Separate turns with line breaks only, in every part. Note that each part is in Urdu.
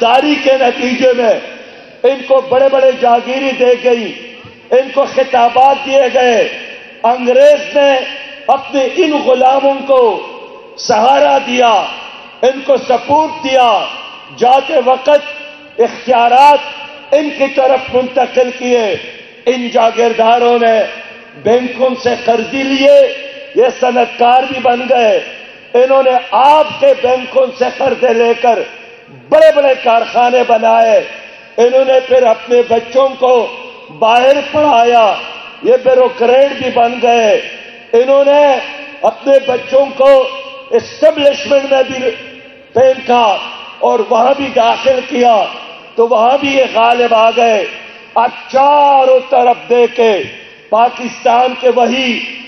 غداری کے نتیجے میں ان کو بڑے بڑے جاگیری دے گئی، ان کو خطابات دیے گئے۔ انگریز نے اپنے ان غلاموں کو سہارا دیا، ان کو سپورٹ دیا، جاتے وقت اختیارات ان کی طرف منتقل کیے۔ ان جاگیرداروں نے بینکوں سے قرضے لیے، یہ صنعت کار بھی بن گئے۔ انہوں نے آپ کے بینکوں سے قرضے لے کر بڑے بڑے کارخانے بنائے۔ انہوں نے پھر اپنے بچوں کو باہر پڑھایا، یہ بیوروکریٹ بھی بن گئے۔ انہوں نے اپنے بچوں کو اسٹیبلشمنٹ میں بھی پھینکا اور وہاں بھی داخل کیا تو وہاں بھی یہ غالب آ گئے۔ اب چاروں طرف دیکھے پاکستان کے وہی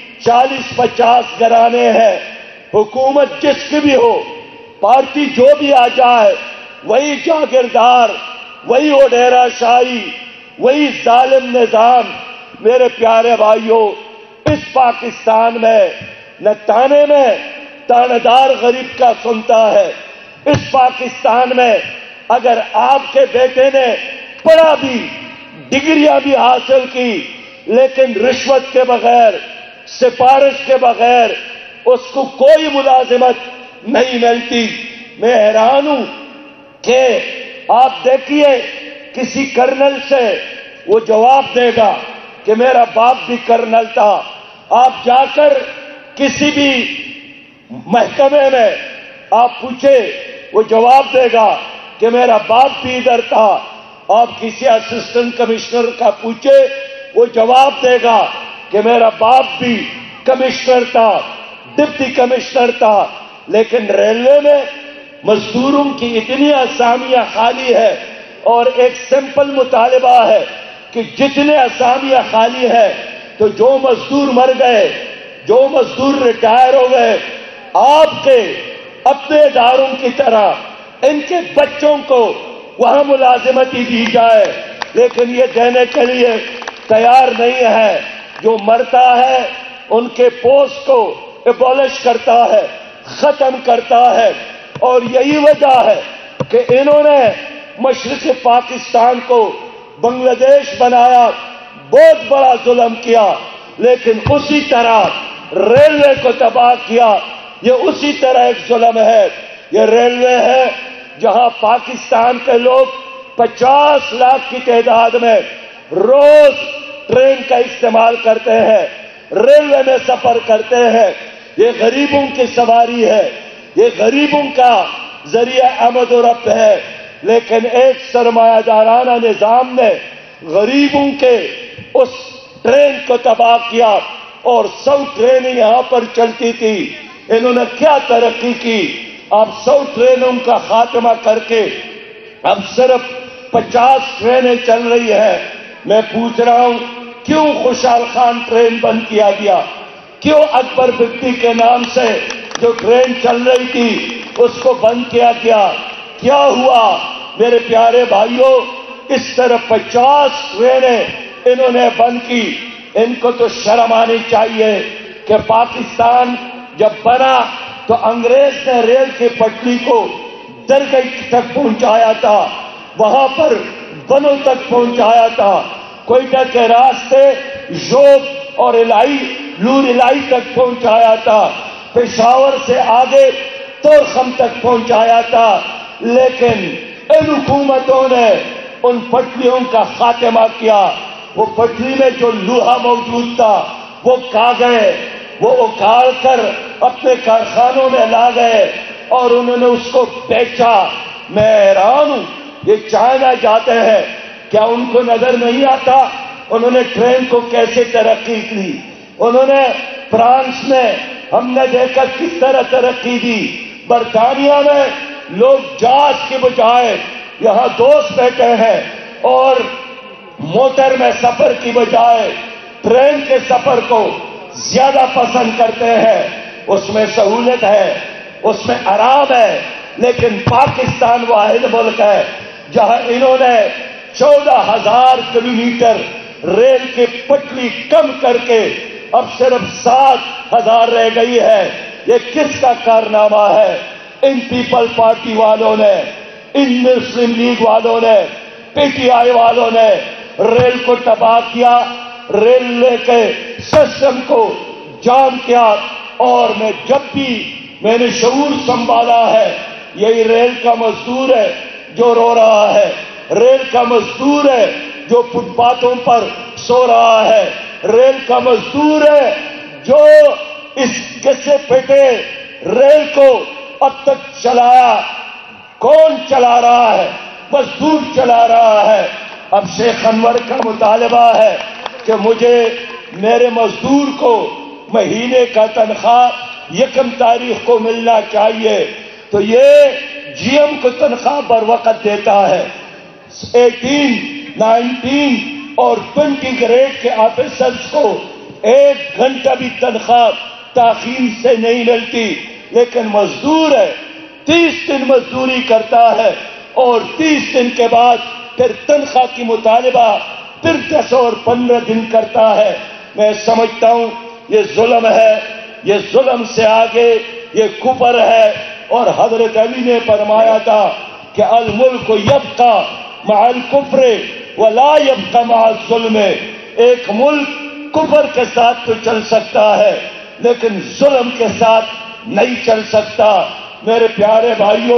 40-50 گھرانے ہیں، حکومت جس کی بھی ہو، پارٹی جو بھی آ جائے، وہی جاگیردار، وہی وڈیرا شاہی، وہی ظالم نظام۔ میرے پیارے بھائیوں، اس پاکستان میں نہ تانے میں تانے دار غریب کا سنتا ہے۔ اس پاکستان میں اگر آپ کے بیٹے نے پڑھا بھی، ڈگریاں بھی حاصل کی، لیکن رشوت کے بغیر، سفارش کے بغیر اس کو کوئی ملازمت نہیں ملتی۔ میں حیران ہوں کہ آپ دیکھیے کسی کرنل سے وہ جواب دے گا کہ میرا باپ بھی کرنل تھا۔ آپ جا کر کسی بھی محکمے میں آپ پوچھے، وہ جواب دے گا کہ میرا باپ بھی ادھر تھا۔ آپ کسی اسسٹنٹ کمشنر کا پوچھے، وہ جواب دے گا کہ میرا باپ بھی کمشنر تھا، ڈپٹی کمشنر تھا۔ لیکن ریلوے میں مزدوروں کی اتنی اسامیاں خالی ہے، اور ایک سمپل مطالبہ ہے کہ جتنے اسامیاں خالی ہے تو جو مزدور مر گئے، جو مزدور ریٹائر ہو گئے، آپ کے اپنے اداروں کی طرح ان کے بچوں کو وہاں ملازمت ہی دی جائے، لیکن یہ دینے کے لیے تیار نہیں ہے۔ جو مرتا ہے ان کے پوسٹ کو ایبولش کرتا ہے، ختم کرتا ہے، اور یہی وجہ ہے کہ انہوں نے مشرق پاکستان کو بنگلہ دیش بنایا، بہت بڑا ظلم کیا، لیکن اسی طرح ریلوے کو تباہ کیا۔ یہ اسی طرح ایک ظلم ہے۔ یہ ریلوے ہے جہاں پاکستان کے لوگ 50 لاکھ کی تعداد میں روز ٹرین کا استعمال کرتے ہیں، ریلوے میں سفر کرتے ہیں۔ یہ غریبوں کی سواری ہے، یہ غریبوں کا ذریعہ آمد و رفت ہے، لیکن ایک سرمایہ دارانہ نظام نے غریبوں کے اس ٹرین کو تباہ کیا، اور 100 ٹرینیں یہاں پر چلتی تھی۔ انہوں نے کیا ترقی کی؟ اب 100 ٹرینوں کا خاتمہ کر کے اب صرف 50 ٹرینیں چل رہی ہے۔ میں پوچھ رہا ہوں، کیوں خوشحال خان ٹرین بند کیا گیا؟ کیوں اکبر بگٹی کے نام سے جو ٹرین چل رہی تھی اس کو بند کیا گیا؟ کیا ہوا؟ میرے پیارے بھائیوں، اس طرح 50 ٹرینیں انہوں نے بند کی۔ ان کو تو شرم آنی چاہیے کہ پاکستان جب بنا تو انگریز نے ریل کی پٹری کو درگاہ تک پہنچایا تھا، وہاں پر بنوں تک پہنچایا تھا، کوئٹہ کے راستے ژوب اور لور الائی تک پہنچایا تھا، پشاور سے آگے تورخم تک پہنچایا تھا، لیکن ان حکومتوں نے ان پٹریوں کا خاتمہ کیا۔ وہ پٹری میں جو لوہا موجود تھا وہ کھا گئے، وہ اکھاڑ کر اپنے کارخانوں میں لا گئے اور انہوں نے اس کو بیچا۔ میں حیران ہوں، یہ چائنا جاتے ہیں، کیا ان کو نظر نہیں آتا انہوں نے ٹرین کو کیسے ترقی کی؟ انہوں نے فرانس میں ہم نے دیکھا کس طرح ترقی دی۔ برطانیہ میں لوگ جہاز کے بجائے یہاں دوست بیٹھے ہیں اور موٹر میں سفر کی بجائے ٹرین کے سفر کو زیادہ پسند کرتے ہیں۔ اس میں سہولت ہے، اس میں آرام ہے، لیکن پاکستان واحد ملک ہے جہاں انہوں نے 14,000 کلومیٹر ریل کی پٹری کم کر کے اب صرف 7,000 رہ گئی ہے۔ یہ کس کا کارنامہ ہے؟ ان پیپل پارٹی والوں نے، ان مسلم لیگ والوں نے، پی ٹی آئی والوں نے ریل کو تباہ کیا، ریل کے سسٹم کو جام کیا، اور جب بھی میں نے شعور سنبھالا ہے، یہی ریل کا مزدور ہے جو رو رہا ہے، ریل کا مزدور ہے جو فٹ پاتھوں پر سو رہا ہے، ریل کا مزدور ہے جو اس گسے پھٹے ریل کو اب تک چلایا۔ کون چلا رہا ہے؟ مزدور چلا رہا ہے۔ اب شیخ انور کا مطالبہ ہے کہ مجھے میرے مزدور کو مہینے کا تنخواہ 1 تاریخ کو ملنا چاہیے، تو یہ جی ایم کو تنخواہ بر وقت دیتا ہے، 18، 19 اور 20 گریڈ کے آفیسرز کو 1 گھنٹہ بھی تنخواہ تاخیر سے نہیں ملتی، لیکن مزدور ہے 30 دن مزدوری کرتا ہے اور 30 دن کے بعد پھر تنخواہ کی مطالبہ پھر 10 اور 15 دن کرتا ہے۔ میں سمجھتا ہوں یہ ظلم ہے، یہ ظلم سے آگے یہ کفر ہے، اور حضرت علی نے فرمایا تھا کہ الملک یبقی مع الکفر ولا یبقی مع الظلم۔ ایک ملک کفر کے ساتھ تو چل سکتا ہے لیکن ظلم کے ساتھ نہیں چل سکتا۔ میرے پیارے بھائیوں،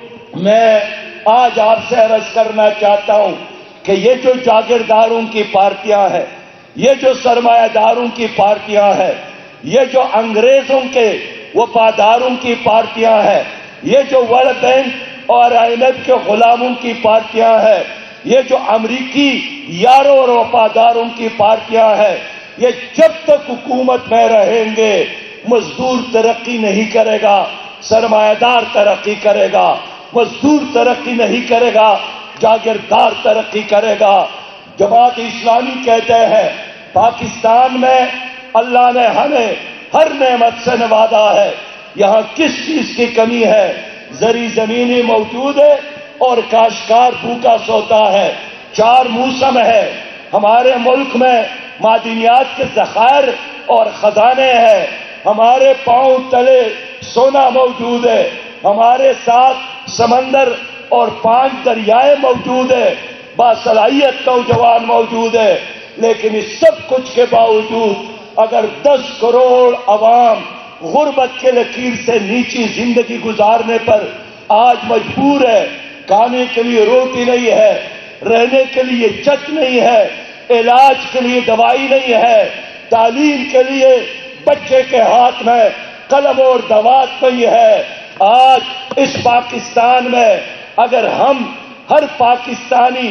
میں آج آپ سے عرض کرنا چاہتا ہوں کہ یہ جو جاگیرداروں کی پارٹیاں ہیں، یہ جو سرمایہ داروں کی پارٹیاں ہیں، یہ جو انگریزوں کے وفاداروں کی پارٹیاں ہیں، یہ جو ورلڈ بینک اور آئی ایم ایف کے غلاموں کی پارٹیاں ہیں، یہ جو امریکی یاروں اور وفاداروں کی پارٹیاں ہیں، یہ جب تک حکومت میں رہیں گے مزدور ترقی نہیں کرے گا، سرمایہ دار ترقی کرے گا، مزدور ترقی نہیں کرے گا، جاگیردار ترقی کرے گا۔ جماعت اسلامی کہتے ہیں پاکستان میں اللہ نے ہمیں ہر نعمت سے نوازا ہے، یہاں کس چیز کی کمی ہے؟ زرعی زمینیں موجود ہے اور کاشتکار بھوکا سوتا ہے، 4 موسم ہے، ہمارے ملک میں معدنیات کے ذخائر اور خزانے ہیں، ہمارے پاؤں تلے سونا موجود ہے، ہمارے ساتھ سمندر اور 5 دریائے موجود ہے، باصلاحیت نوجوان موجود ہے، لیکن اس سب کچھ کے باوجود اگر 10 کروڑ عوام غربت کے لکیر سے نیچی زندگی گزارنے پر آج مجبور ہے، کھانے کے لیے روٹی نہیں ہے، رہنے کے لیے چھت نہیں ہے، علاج کے لیے دوائی نہیں ہے، تعلیم کے لیے بچے کے ہاتھ میں قلم اور دوات نہیں ہے، آج اس پاکستان میں اگر ہم ہر Pakistani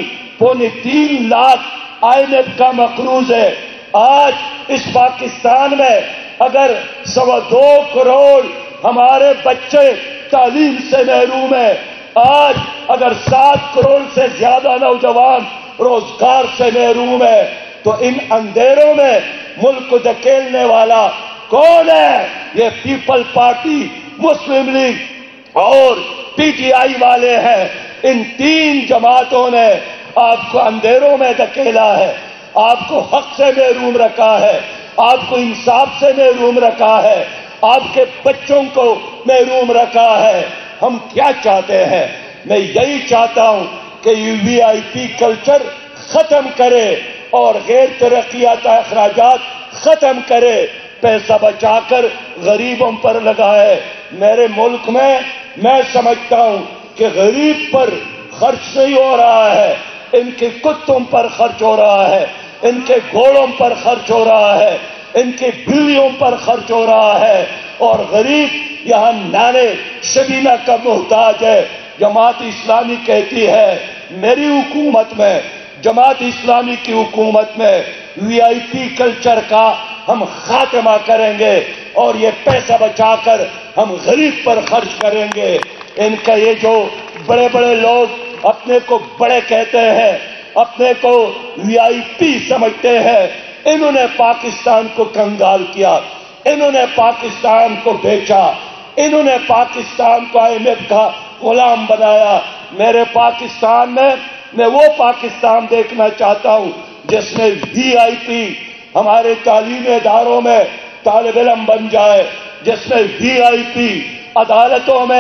3.25 lakh I M F کا مقروض ہے، آج اس پاکستان میں اگر 2.25 کروڑ ہمارے بچے تعلیم سے محروم ہیں، آج اگر 7 کروڑ سے زیادہ نوجوان روزگار سے محروم ہے، تو ان اندھیروں میں ملک کو دھکیلنے والا کون ہے؟ یہ پیپل پارٹی، مسلم لیگ اور پی ٹی آئی والے ہیں۔ ان 3 جماعتوں نے آپ کو اندھیروں میں دھکیلا ہے، آپ کو حق سے محروم رکھا ہے، آپ کو انصاف سے محروم رکھا ہے، آپ کے بچوں کو محروم رکھا ہے۔ ہم کیا چاہتے ہیں؟ میں یہی چاہتا ہوں کہ وی آئی پی کلچر ختم کرے اور غیر ترقیاتی اخراجات ختم کرے، پیسہ بچا کر غریبوں پر لگائے۔ میرے ملک میں سمجھتا ہوں کہ غریب پر خرچ نہیں ہو رہا ہے، ان کے کتوں پر خرچ ہو رہا ہے، ان کے گھوڑوں پر خرچ ہو رہا ہے، ان کی بلیوں پر خرچ ہو رہا ہے، اور غریب یہاں نانے شبینہ کا محتاج ہے۔ جماعت اسلامی کہتی ہے میری حکومت میں، جماعت اسلامی کی حکومت میں وی آئی پی کلچر کا ہم خاتمہ کریں گے اور یہ پیسہ بچا کر ہم غریب پر خرچ کریں گے۔ ان کا یہ جو بڑے بڑے لوگ اپنے کو بڑے کہتے ہیں، اپنے کو وی آئی پی سمجھتے ہیں، انہوں نے پاکستان کو کنگال کیا، انہوں نے پاکستان کو بیچا، انہوں نے پاکستان کو آئی ایم ایف کا غلام بنایا۔ میرے پاکستان میں وہ پاکستان دیکھنا چاہتا ہوں جس میں وی آئی پی ہمارے تعلیمی اداروں میں طالب علم بن جائے، جس میں وی آئی پی عدالتوں میں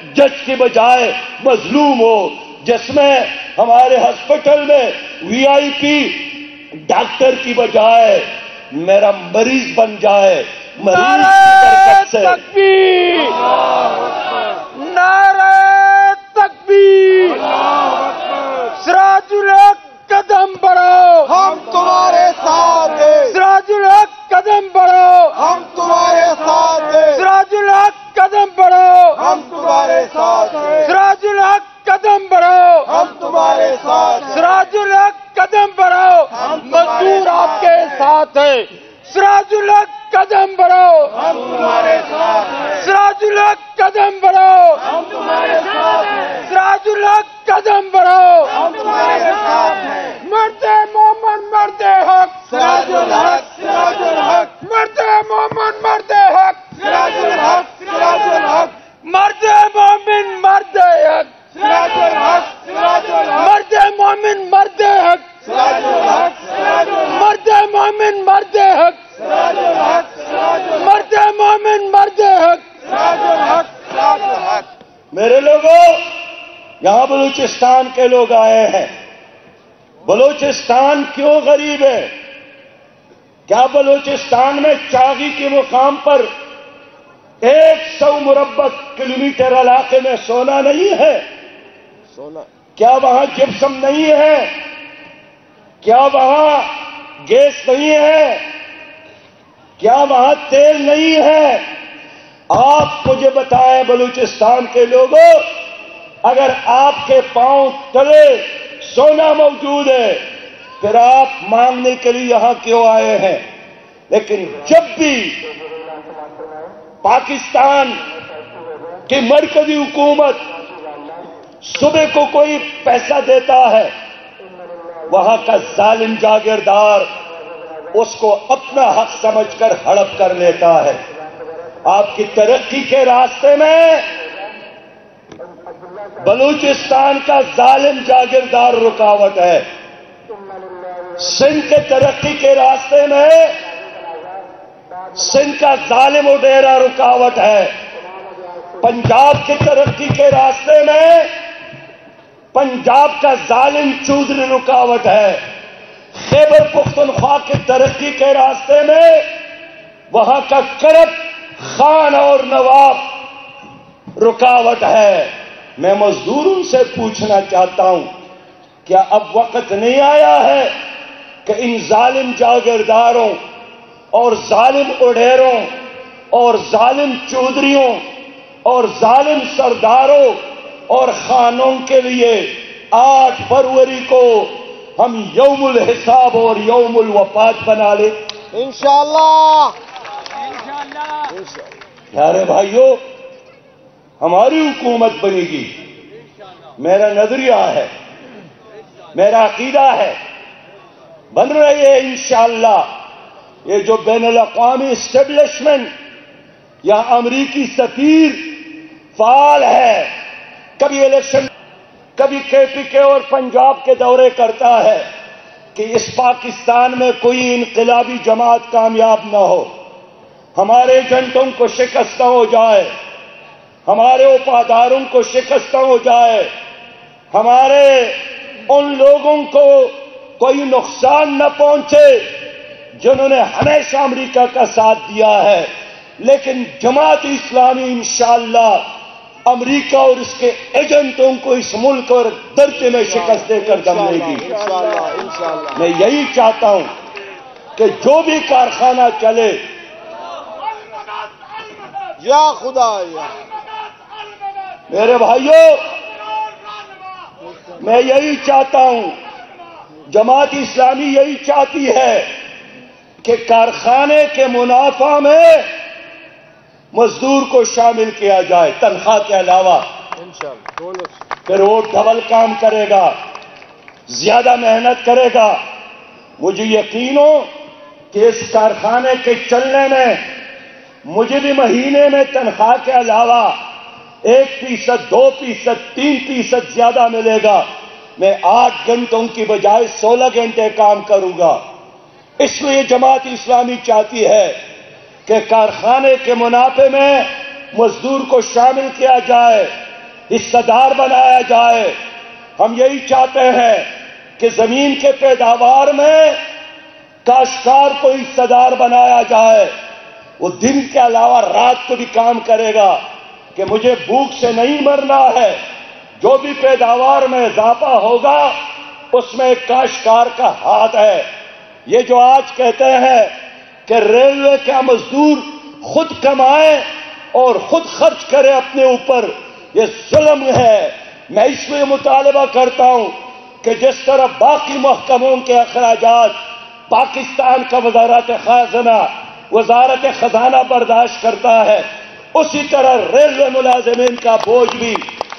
جج کی بجائے مظلوم ہو، جس میں ہمارے ہاسپٹل میں وی آئی پی ڈاکٹر کی بجائے میرا مریض بن جائے، مریض کی برکت سے۔
تکبیر، نعرہ تکبیر، سراج الحق قدم بڑھاؤ،
ہم تمہارے ساتھ ہیں،
سراج الحق قدم بڑھاؤ،
ہم تمہارے ساتھ ہیں،
سراج الحق قدم بڑھاؤ،
ہم تمہارے ساتھ ہیں،
سراج الحق قدم بڑھاؤ،
ہم تمہارے ساتھ ہیں،
سراج الحق قدم بڑھاؤ، مزدور آپ کے ساتھ ہے، سراج الحق قدم بڑھاؤ،
ہم تمہارے ساتھ ہیں،
سراج الحق قدم بڑھاؤ،
ہم تمہارے ساتھ ہیں،
سراج الحق قدم بڑھاؤ،
ہم تمہارے ساتھ ہیں،
مرد مومن مرد حق،
سراج الحق، سراج الحق،
مرد مومن مرد حق،
سراج الحق، سراج الحق،
مرد مومن مرد حق،
سراج الحق، سراج الحق،
مرد مومن مرد حق،
سراج الحق، سراج الحق،
مرد مومن مرد حق،
سراج الحق، سراج الحق،
مرد مومن مرد حق۔
سراج الحق، سراج الحق۔
میرے لوگوں، یہاں بلوچستان کے لوگ آئے ہیں۔ بلوچستان کیوں غریب ہے؟ کیا بلوچستان میں چاغی کے مقام پر 100 مربع کلومیٹر علاقے میں سونا نہیں ہے؟
سونا
کیا وہاں جپسم نہیں ہے؟ کیا وہاں گیس نہیں ہے؟ کیا وہاں تیل نہیں ہے؟ آپ مجھے بتائیں بلوچستان کے لوگوں، اگر آپ کے پاؤں تلے سونا موجود ہے پھر آپ مانگنے کے لیے یہاں کیوں آئے ہیں؟ لیکن جب بھی پاکستان کی مرکزی حکومت صبح کو کوئی پیسہ دیتا ہے، وہاں کا ظالم جاگیردار اس کو اپنا حق سمجھ کر ہڑپ کر لیتا ہے۔ آپ کی ترقی کے راستے میں بلوچستان کا ظالم جاگیردار رکاوٹ ہے، سندھ کے ترقی کے راستے میں سندھ کا ظالم وڈیرا رکاوٹ ہے، پنجاب کی ترقی کے راستے میں پنجاب کا ظالم چودھری رکاوٹ ہے، خیبر پختونخوا کی ترقی کے راستے میں وہاں کا کرپٹ خان اور نواب رکاوٹ ہے۔ میں مزدوروں سے پوچھنا چاہتا ہوں، کیا اب وقت نہیں آیا ہے کہ ان ظالم جاگیرداروں اور ظالم اڈیروں اور ظالم چودھریوں اور ظالم سرداروں اور خانوں کے لیے 8 فروری کو ہم یوم الحساب اور یوم الوفات بنا لیں؟
انشاءاللہ۔
پیارے بھائیوں، ہماری حکومت بنے گی، میرا نظریہ ہے، میرا عقیدہ ہے، بن رہی ہے انشاءاللہ۔ یہ جو بین الاقوامی اسٹیبلشمنٹ یا امریکی سفیر فعال ہے، کبھی الیکشن، کبھی کے پی کے اور پنجاب کے دورے کرتا ہے کہ اس پاکستان میں کوئی انقلابی جماعت کامیاب نہ ہو، ہمارے ایجنٹوں کو شکست نہ ہو جائے، ہمارے وفاداروں کو شکست نہ ہو جائے، ہمارے ان لوگوں کو کوئی نقصان نہ پہنچے جنہوں نے ہمیشہ امریکہ کا ساتھ دیا ہے۔ لیکن جماعت اسلامی انشاءاللہ امریکہ اور اس کے ایجنٹوں کو اس ملک اور درجے میں شکست دے کر دم لے گی۔
انشاءاللہ، انشاءاللہ۔
میں یہی چاہتا ہوں کہ جو بھی کارخانہ چلے،
یا خدا یا
میرے بھائیوں، میں یہی چاہتا ہوں، جماعت اسلامی یہی چاہتی ہے کہ کارخانے کے منافع میں مزدور کو شامل کیا جائے تنخواہ کے علاوہ،
انشاءاللہ دونوں سے۔
پھر وہ ڈبل کام کرے گا، زیادہ محنت کرے گا۔ مجھے یقین ہو کہ اس کارخانے کے چلنے میں مجھے بھی مہینے میں تنخواہ کے علاوہ 1%، 2%، 3% زیادہ ملے گا۔ میں 8 گھنٹوں کی بجائے 16 گھنٹے کام کروں گا۔ اس لیے جماعت اسلامی چاہتی ہے کہ کارخانے کے منافع میں مزدور کو شامل کیا جائے، حصہ دار بنایا جائے۔ ہم یہی چاہتے ہیں کہ زمین کے پیداوار میں کاشتکار کو حصہ دار بنایا جائے۔ وہ دن کے علاوہ رات کو بھی کام کرے گا کہ مجھے بھوک سے نہیں مرنا ہے۔ جو بھی پیداوار میں اضافہ ہوگا اس میں کاشتکار کا ہاتھ ہے۔ یہ جو آج کہتے ہیں کہ ریلوے کا مزدور خود کمائے اور خود خرچ کرے اپنے اوپر، یہ ظلم ہے۔ میں اس لیے مطالبہ کرتا ہوں کہ جس طرح باقی محکموں کے اخراجات پاکستان کا وزارت خزانہ برداشت کرتا ہے، اسی طرح ریلوے ملازمین کا بوجھ بھی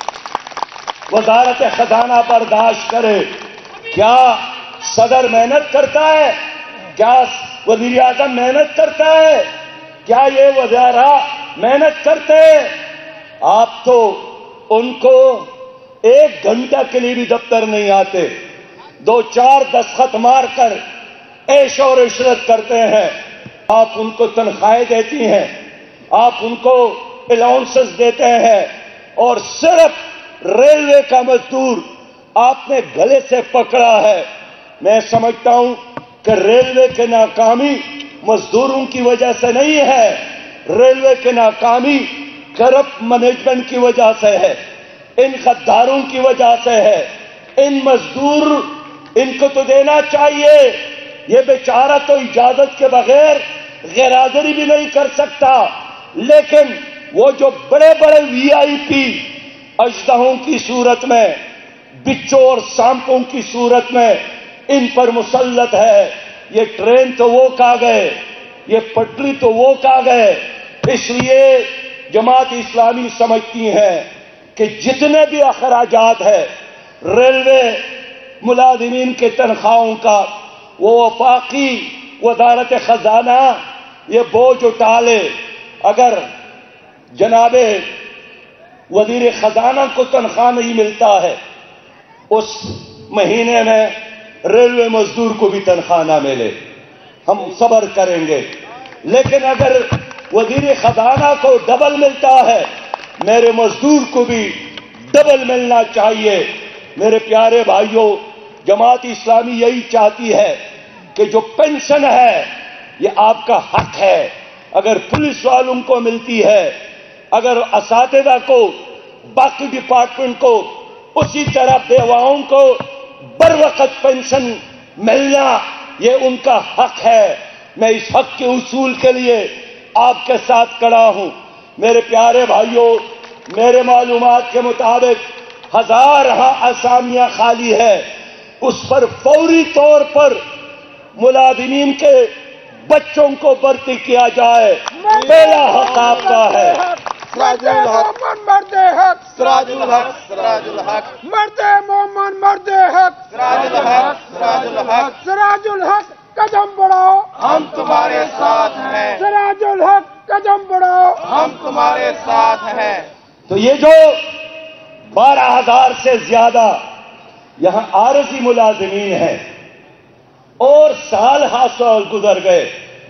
وزارت خزانہ برداشت کرے۔ کیا صدر محنت کرتا ہے؟ کیا وزیر اعظم محنت کرتا ہے؟ کیا یہ وزراء محنت کرتے ہیں؟ آپ تو ان کو 1 گھنٹہ کے لیے بھی دفتر نہیں آتے، 2-4 دستخط مار کر عیش اور عشرت کرتے ہیں۔ آپ ان کو تنخواہیں دیتی ہیں، آپ ان کو الاؤنسز دیتے ہیں، اور صرف ریلوے کا مزدور آپ نے گلے سے پکڑا ہے۔ میں سمجھتا ہوں کہ ریلوے کی ناکامی مزدوروں کی وجہ سے نہیں ہے، ریلوے کی ناکامی کرپٹ مینجمنٹ کی وجہ سے ہے، ان غداروں کی وجہ سے ہے۔ ان مزدور ان کو تو دینا چاہیے، یہ بیچارہ تو اجازت کے بغیر غیر حاضری بھی نہیں کر سکتا، لیکن وہ جو بڑے بڑے وی آئی پی اژدہوں کی صورت میں، بچوں اور سانپوں کی صورت میں ان پر مسلط ہے۔ یہ ٹرین تو وہ کھا گئے، یہ پٹری تو وہ کھا گئے۔ اس لیے جماعت اسلامی سمجھتی ہے کہ جتنے بھی اخراجات ہیں ریلوے ملازمین کے تنخواہوں کا، وہ وفاقی وزارت خزانہ یہ بوجھ اٹھا لے۔ اگر جناب وزیر خزانہ کو تنخواہ نہیں ملتا ہے، اس مہینے میں ریلوے مزدور کو بھی تنخواہ نہ ملے، ہم صبر کریں گے۔ لیکن اگر وزیر خزانہ کو ڈبل ملتا ہے، میرے مزدور کو بھی ڈبل ملنا چاہیے۔ میرے پیارے بھائیوں، جماعت اسلامی یہی چاہتی ہے کہ جو پینشن ہے یہ آپ کا حق ہے۔ اگر پولیس والوں کو ملتی ہے، اگر اساتذہ کو، باقی ڈپارٹمنٹ کو، اسی طرح بیواؤں کو بر وقت پینشن ملنا یہ ان کا حق ہے۔ میں اس حق کے اصول کے لیے آپ کے ساتھ کھڑا ہوں۔ میرے پیارے بھائیوں، میرے معلومات کے مطابق 1000 اسامیاں خالی ہے، اس پر فوری طور پر ملازمین کے بچوں کو بھرتی کیا جائے۔ پہلا حق آپ کا ہے۔
مرد مومن مرد حق،
سراج الحق، سراج الحق،
مرد مومن مرد حق،
سراج الحق، سراج الحق،
سراج الحق قدم بڑھاؤ،
ہم تمہارے ساتھ ہیں،
سراج الحق قدم بڑھاؤ،
ہم تمہارے ساتھ ہیں۔
تو یہ جو 12,000 سے زیادہ یہاں عارضی ملازمین ہیں اور سال سال گزر گئے،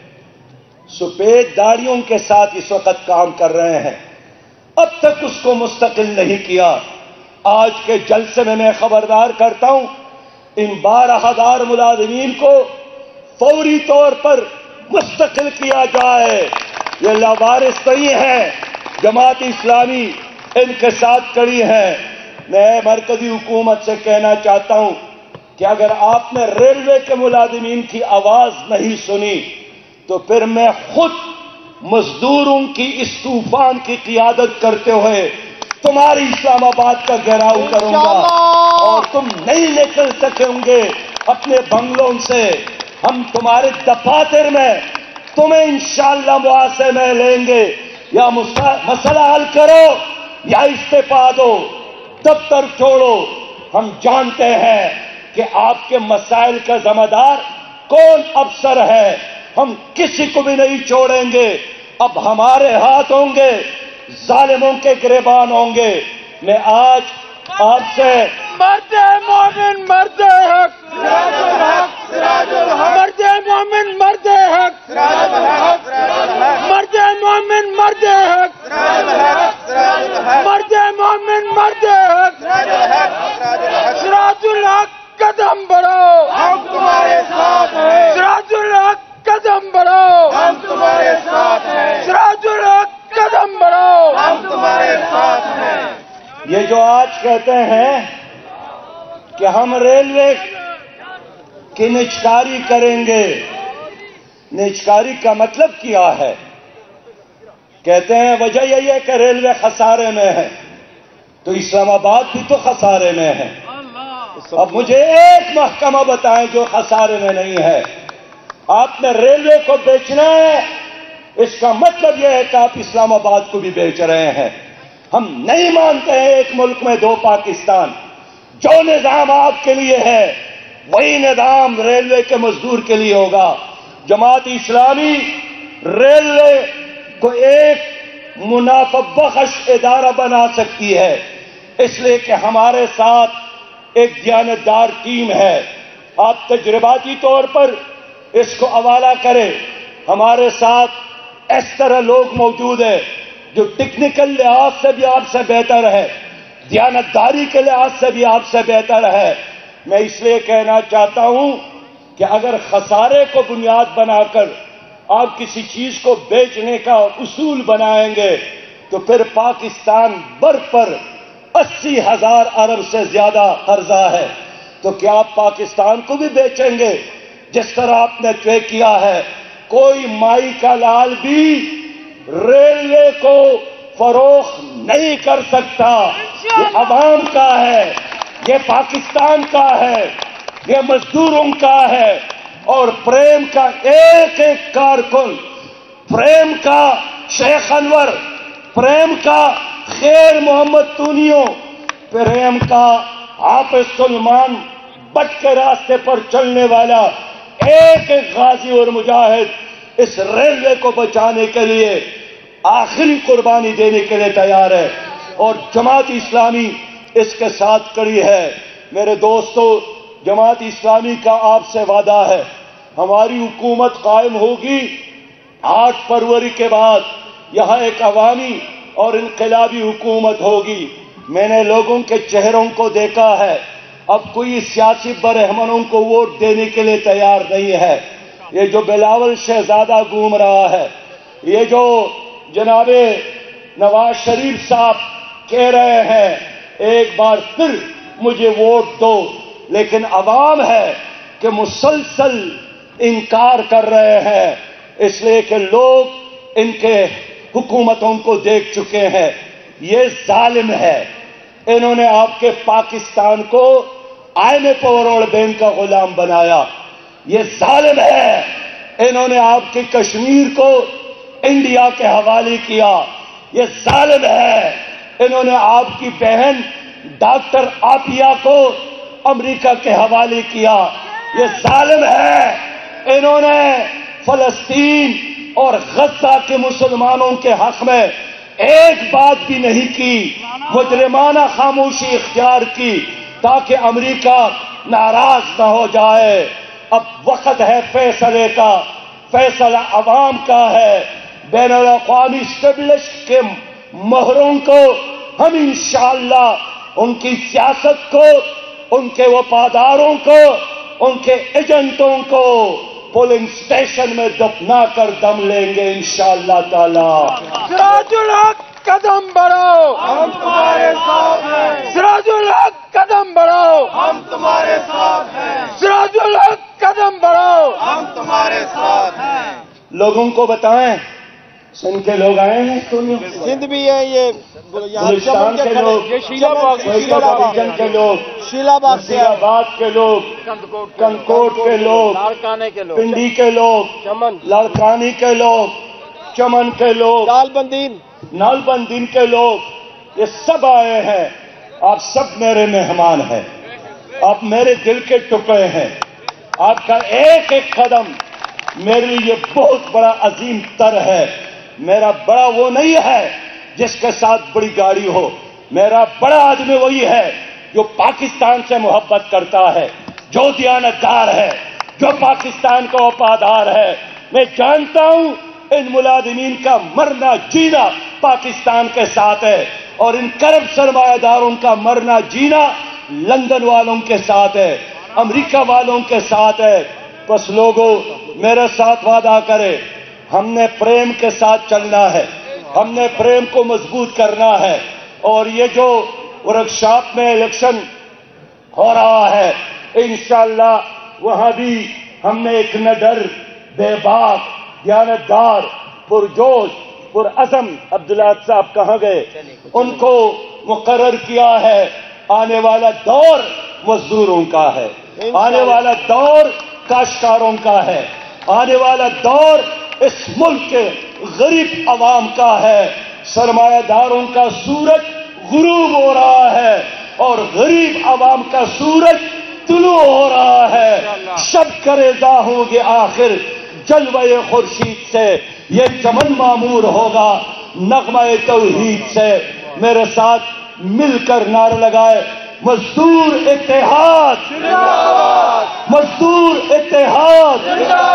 سفید داڑیوں کے ساتھ اس وقت کام کر رہے ہیں، اب تک اس کو مستقل نہیں کیا۔ آج کے جلسے میں خبردار کرتا ہوں، ان 12,000 ملازمین کو فوری طور پر مستقل کیا جائے۔ یہ لاوارث نہیں ہے، جماعت اسلامی ان کے ساتھ کھڑی ہے۔ میں مرکزی حکومت سے کہنا چاہتا ہوں کہ اگر آپ نے ریلوے کے ملازمین کی آواز نہیں سنی تو پھر میں خود مزدوروں کی اس طوفان کی قیادت کرتے ہوئے تمہاری اسلام آباد کا گھیراؤ کروں گا اور تم نہیں نکل سکیں گے اپنے بنگلوں سے۔ ہم تمہارے دفاتر میں تمہیں انشاءاللہ محاصرے میں لیں گے، یا مسئلہ حل کرو یا استعفا دو، دفتر چھوڑو۔ ہم جانتے ہیں کہ آپ کے مسائل کا ذمہ دار کون افسر ہے، ہم کسی کو بھی نہیں چھوڑیں گے۔ اب ہمارے ہاتھ ہوں گے، ظالموں کے گریبان ہوں گے۔ میں آج آپ سے
مرد مومن مرد حق،
سراج الحق، سراج الحق،
مرد مومن مرد حق،
سراج الحق، سراج الحق،
مرد مومن مرد حق،
سراج الحق، سراج الحق
مرد مومن مرد حق
سراج الحق سراج الحق
سراج الحق قدم بڑھاؤ
ہم تمہارے ساتھ ہیں
سراج الحق قدم بڑھاؤ
ہم تمہارے ساتھ ہیں
سراج الحق قدم بڑھاؤ
ہم تمہارے ساتھ ہیں
یہ جو آج کہتے ہیں کہ ہم ریلوے کی نجکاری کریں گے، نجکاری کا مطلب کیا ہے؟ کہتے ہیں وجہ یہی ہے کہ ریلوے خسارے میں ہے، تو اسلام آباد بھی تو خسارے میں ہے۔ اب مجھے ایک محکمہ بتائیں جو خسارے میں نہیں ہے۔ آپ نے ریلوے کو بیچنا ہے، اس کا مطلب یہ ہے کہ آپ اسلام آباد کو بھی بیچ رہے ہیں۔ ہم نہیں مانتے ہیں ایک ملک میں دو پاکستان۔ جو نظام آپ کے لیے ہے وہی نظام ریلوے کے مزدور کے لیے ہوگا۔ جماعت اسلامی ریلوے کو ایک منافع بخش ادارہ بنا سکتی ہے، اس لیے کہ ہمارے ساتھ ایک دیانتدار ٹیم ہے۔ آپ تجرباتی طور پر اس کو حوالہ کریں۔ ہمارے ساتھ اس طرح لوگ موجود ہیں جو ٹیکنیکل لحاظ سے بھی آپ سے بہتر ہے، دیانتداری کے لحاظ سے بھی آپ سے بہتر ہے۔ میں اس لیے کہنا چاہتا ہوں کہ اگر خسارے کو بنیاد بنا کر آپ کسی چیز کو بیچنے کا اصول بنائیں گے تو پھر پاکستان بر پر 80,000 ارب سے زیادہ قرضہ ہے، تو کیا آپ پاکستان کو بھی بیچیں گے؟ جس طرح آپ نے طے کیا ہے، کوئی مائی کا لال بھی ریلوے کو فروخت نہیں کر سکتا۔ یہ عوام کا ہے، یہ پاکستان کا ہے، یہ مزدوروں کا ہے، اور پریم کا ایک ایک کارکن، پریم کا شیخ انور، پریم کا خیر محمد تونیو، پریم کا حافظ سلمان بٹ کے راستے پر چلنے والا ایک ایک غازی اور مجاہد اس ریلوے کو بچانے کے لیے آخری قربانی دینے کے لیے تیار ہے، اور جماعت اسلامی اس کے ساتھ کڑی ہے۔ میرے دوستو، جماعت اسلامی کا آپ سے وعدہ ہے، ہماری حکومت قائم ہوگی 8 فروری کے بعد، یہاں ایک عوامی اور انقلابی حکومت ہوگی۔ میں نے لوگوں کے چہروں کو دیکھا ہے، اب کوئی سیاسی برہمنوں کو ووٹ دینے کے لیے تیار نہیں ہے۔ یہ جو بلاول شہزادہ گھوم رہا ہے، یہ جو جناب نواز شریف صاحب کہہ رہے ہیں ایک بار پھر مجھے ووٹ دو، لیکن عوام ہے کہ مسلسل انکار کر رہے ہیں، اس لیے کہ لوگ ان کے حکومتوں کو دیکھ چکے ہیں۔ یہ ظالم ہے، انہوں نے آپ کے پاکستان کو IMF اور ورلڈ بینک کا غلام بنایا۔ یہ ظالم ہے، انہوں نے آپ کے کشمیر کو انڈیا کے حوالے کیا۔ یہ ظالم ہے، انہوں نے آپ کی بہن ڈاکٹر عافیہ کو امریکہ کے حوالے کیا۔ یہ ظالم ہے، انہوں نے فلسطین اور غزہ کے مسلمانوں کے حق میں ایک بات بھی نہیں کی، مجرمانہ خاموشی اختیار کی تاکہ امریکہ ناراض نہ ہو جائے۔ اب وقت ہے فیصلے کا، فیصلہ عوام کا ہے۔ بین الاقوامی اسٹیبلش کے مہروں کو ہم انشاءاللہ ان کی سیاست کو، ان کے وفاداروں کو، ان کے ایجنٹوں کو پولنگ سٹیشن میں دفنا کر دم لیں گے انشاءاللہ تعالی۔
سراج الحق قدم بڑھاؤ،
ہم تمہارے ساتھ ہیں
سراج الحق قدم بڑھاؤ،
ہم تمہارے ساتھ ہیں
سراج الحق قدم بڑھاؤ۔
ہم تمہارے ساتھ ہیں
لوگوں کو بتائیں، سندھ کے لوگ آئے ہیں
سندھ بھی ہے، یہ
بلوچستان کے لوگ،
شیلا باغ
ڈویژن کے لوگ،
شیلا باغ سے
مرزی آباد کے لوگ، کنکوٹ کے لوگ،
لاڑکانے کے لوگ،
پنڈی کے لوگ،
چمن،
لاڑکانی کے لوگ، چمن کے لوگ،
دال بندین،
نال بندین کے لوگ، یہ سب آئے ہیں۔ آپ سب میرے مہمان ہیں، آپ میرے دل کے ٹکڑے ہیں۔ آپ کا ایک ایک قدم میرے لیے بہت بڑا عظیم تر ہے۔ میرا بڑا وہ نہیں ہے جس کے ساتھ بڑی گاڑی ہو، میرا بڑا آدمی وہی ہے جو پاکستان سے محبت کرتا ہے، جو دیانتدار ہے، جو پاکستان کا وفادار ہے۔ میں جانتا ہوں ان ملازمین کا مرنا جینا پاکستان کے ساتھ ہے، اور ان کرپٹ سرمایہ داروں کا مرنا جینا لندن والوں کے ساتھ ہے، امریکہ والوں کے ساتھ ہے۔ بس لوگوں میرے ساتھ وعدہ کرے، ہم نے پریم کے ساتھ چلنا ہے، ہم نے پریم کو مضبوط کرنا ہے، اور یہ جو ورکشاپ میں الیکشن ہو رہا ہے انشاءاللہ وہاں بھی ہم نے ایک نڈر، بے باک، دیانتدار، پرجوش، پرعزم عبداللہ صاحب کہاں گئے، ان کو مقرر کیا ہے۔ آنے والا دور مزدوروں کا ہے، آنے والا دور کاشتکاروں کا ہے، آنے والا دور اس ملک کے غریب عوام کا ہے۔ سرمایہ داروں کا سورج غروب ہو رہا ہے اور غریب عوام کا سورج طلوع ہو رہا ہے۔ شب کریزہ ہوں گے آخر جلوہ خورشید سے، یہ چمن معمور ہوگا نغمہ توحید سے۔ میرے ساتھ مل کر نعرہ لگائے، مزدور اتحاد، مزدور اتحاد،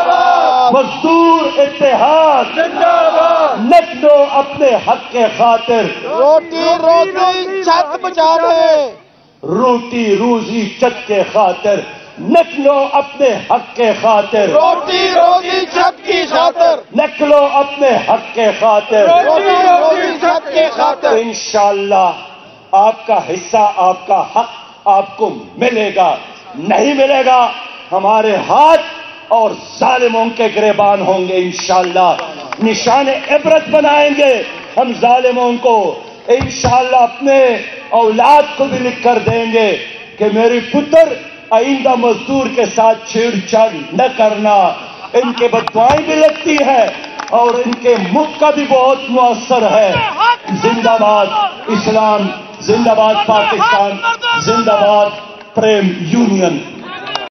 مزدور اتحاد، نچلو اپنے حق کے خاطر،
روٹی روزی چھت بچا دے،
روٹی روزی چھت کے خاطر، نچلو اپنے حق کے خاطر،
روٹی روزی چھت کی خاطر،
نچلو اپنے حق کے خاطر،
روٹی روزی چھت کی خاطر۔
انشاءاللہ آپ کا حصہ، آپ کا حق آپ کو ملے گا، نہیں ملے گا ہمارے ہاتھ اور ظالموں کے گریبان ہوں گے انشاءاللہ۔ نشان عبرت بنائیں گے ہم ظالموں کو، انشاءاللہ اپنے اولاد کو بھی لکھ کر دیں گے کہ میری پتر آئندہ مزدور کے ساتھ چھیڑ چھاڑ نہ کرنا۔ ان کے بددعائیں بھی لگتی ہے اور ان کے مکھ کا بھی بہت مؤثر ہے۔ زندہ باد اسلام، زندہ باد پاکستان، زندہ باد پریم یونین۔